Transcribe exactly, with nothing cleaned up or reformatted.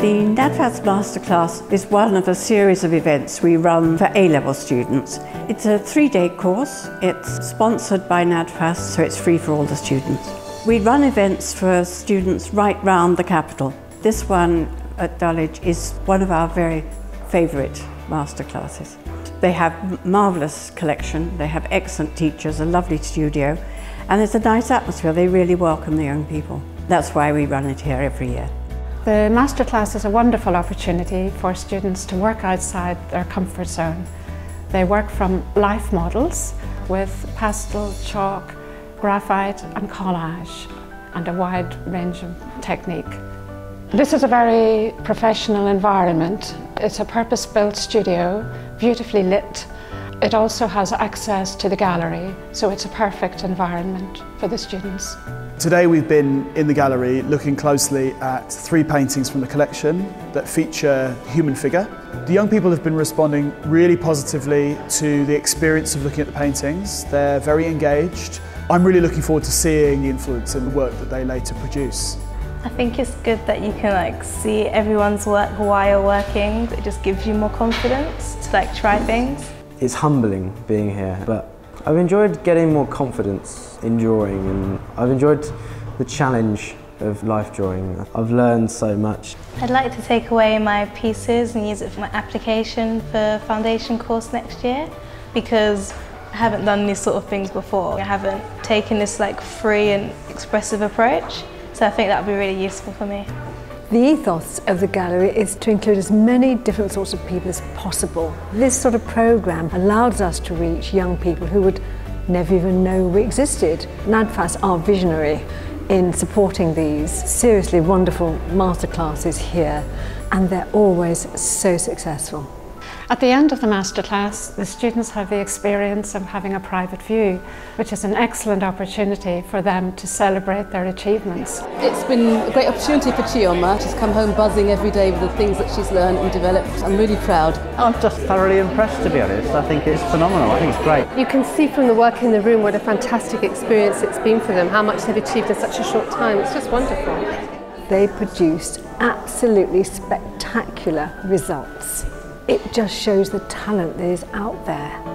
The NADFAS Masterclass is one of a series of events we run for A-level students. It's a three-day course. It's sponsored by NADFAS, so it's free for all the students. We run events for students right round the capital. This one at Dulwich is one of our very favourite masterclasses. They have a marvellous collection, they have excellent teachers, a lovely studio, and it's a nice atmosphere. They really welcome the young people. That's why we run it here every year. The Masterclass is a wonderful opportunity for students to work outside their comfort zone. They work from life models with pastel, chalk, graphite and collage, and a wide range of technique. This is a very professional environment. It's a purpose-built studio, beautifully lit. It also has access to the gallery, so it's a perfect environment for the students. Today we've been in the gallery looking closely at three paintings from the collection that feature a human figure. The young people have been responding really positively to the experience of looking at the paintings. They're very engaged. I'm really looking forward to seeing the influence in the work that they later produce. I think it's good that you can like see everyone's work while working. It just gives you more confidence to like try things. It's humbling being here, but I've enjoyed getting more confidence in drawing, and I've enjoyed the challenge of life drawing. I've learned so much. I'd like to take away my pieces and use it for my application for foundation course next year, because I haven't done these sort of things before. I haven't taken this like free and expressive approach, so I think that would be really useful for me. The ethos of the gallery is to include as many different sorts of people as possible. This sort of programme allows us to reach young people who would never even know we existed. NADFAS are visionary in supporting these seriously wonderful masterclasses here, and they're always so successful. At the end of the Masterclass, the students have the experience of having a private view, which is an excellent opportunity for them to celebrate their achievements. It's been a great opportunity for Chioma. She's come home buzzing every day with the things that she's learned and developed. I'm really proud. I'm just thoroughly impressed, to be honest. I think it's phenomenal. I think it's great. You can see from the work in the room what a fantastic experience it's been for them, how much they've achieved in such a short time. It's just wonderful. They produced absolutely spectacular results. It just shows the talent that is out there.